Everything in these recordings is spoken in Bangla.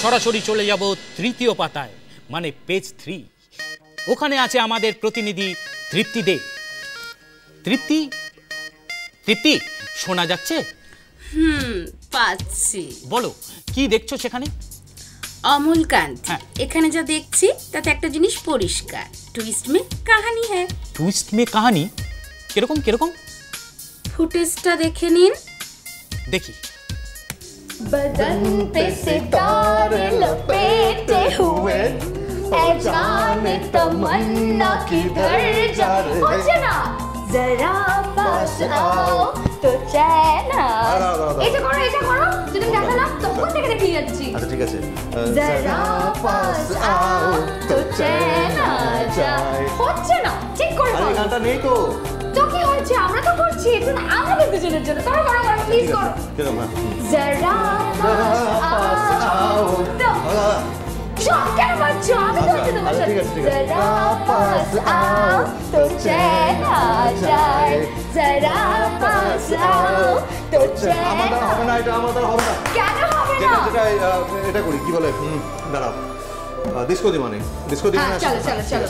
সরাসরি চলে যাব তৃতীয় পাতায়, মানে পেজ 3। ওখানে আছে আমাদের প্রতিনিধি তৃপ্তি দে। তৃপ্তি, তৃপ্তি শোনা যাচ্ছে? পাচ্ছি। বলো কি দেখছো সেখানে? অমলকান্ত, এখানে যা দেখছি তাতে একটা জিনিস পরিষ্কার, টুইস্ট মে কাহিনী হ্যাঁ। টুইস্ট মে কাহিনী? কিরকম কিরকম? ফুটেজটা দেখে নিন। দেখি। बदन पे सितारे लपेटे हुए ऐ जाने तमन्ना किधर जा रहे ना जरा पास आओ तो चैन এটা করো যদি দেখা না তখন থেকে দেখে যাচ্ছি। আচ্ছা ঠিক আছে। जरा पास आओ तो चैन जाए হচ্ছে না ঠিক করে আরে গানটা নেই তো। তো কি হচ্ছে? আমরা তো করছি, এটা আমাদের দুজনের জন্য। করো প্লিজ করো। जरा पास आओ तो क्या बच्चो আমি তো আছি তোমার সাথে। जरा पास आओ तो चैन आ जाए जरा पास आओ तो चैन আমাদের হবে না, এটা আমাদের হবে না। কেন হবে না? এটা করি কি বলে, দাঁড়াও, ডিসকো দি মানে চলো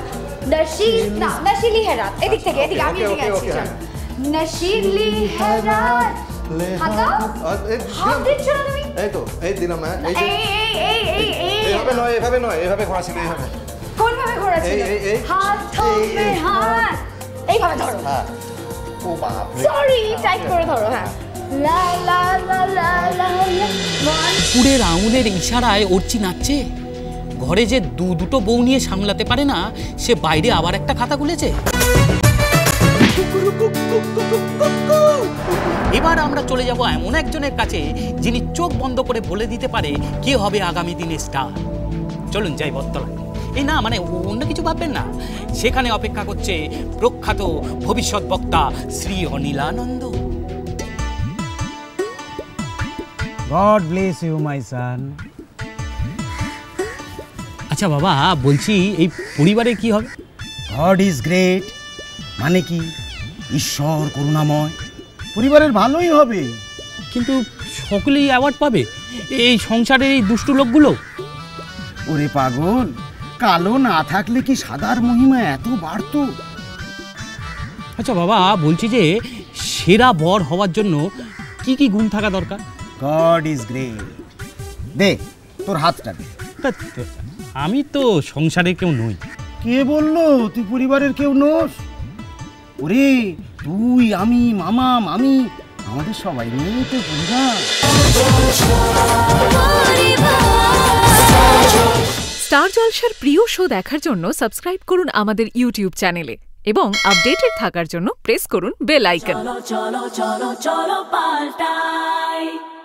নশীলি হেরাত এদিক থেকে এদিকে আমি এদিকে আছি। নশীলি হেরাত হাত দিচ্ছ না তুমি? এই তো এই দিলাম। এইভাবে নয় এভাবে ঘোরা ছিল। এইভাবে কোনভাবে ঘোরা ছিল? হাত থামবে হাত এইভাবে ধরো। হ্যাঁ। ও বাপ রে, সরি টাইট করে ধরো। হ্যাঁ লা লা লা লা লা পুরের আঙুলের ইশারায় অর্চি নাচছে। ঘরে যে দুটো বউ নিয়ে সামলাতে পারে না, সে বাইরে আবার একটা খাতা খুলেছে। এবার আমরা চলে যাব এমন একজনের কাছে যিনি চোখ বন্ধ করে বলে দিতে পারে কে হবে আগামী দিনের স্টার। চলুন যাই বটতলায়। এই না মানে অন্য কিছু ভাববেন না, সেখানে অপেক্ষা করছে প্রখ্যাত ভবিষ্যৎ বক্তা Shri অনিলানন্দ। God bless you, my son. আচ্ছা বাবা, বলছি এই পরিবারে কি হবে? God is great মানে কি? ঈশ্বর করুণাময়। পরিবারের ভালোই হবে, কিন্তু সকলেই অ্যাওয়ার্ড পাবে এই সংসারের এই দুষ্টু লোকগুলো? ওরে পাগল, কালো না থাকলে কি সাদার মহিমা এত বাড়তো? আচ্ছা বাবা, বলছি যে সেরা বর হওয়ার জন্য কি কি গুণ থাকা দরকার? God is great। দে তোর হাতটা দে। আমি তো সংসারের কেউ নই। কে বললো তুই পরিবারের কেউ নোস? ওরে তুই, আমি, মামা, মামি, আমাদের সবাই নিয়েই তো পরিবার। স্টার জলসার প্রিয় শো দেখার জন্য সাবস্ক্রাইব করুন আমাদের ইউটিউব চ্যানেলে এবং আপডেটেড থাকার জন্য প্রেস করুন বেল আইকন।